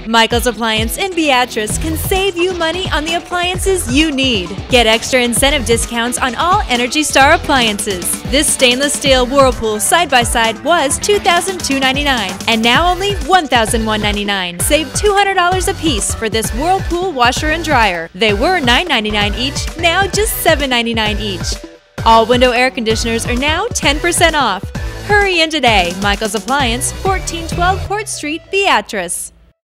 Michael's Appliance in Beatrice can save you money on the appliances you need. Get extra incentive discounts on all Energy Star appliances. This stainless steel Whirlpool side-by-side was $2,299 and now only $1,199. Save $200 a piece for this Whirlpool washer and dryer. They were $999 each, now just $799 each. All window air conditioners are now 10% off. Hurry in today. Michael's Appliance, 1412 Court Street, Beatrice.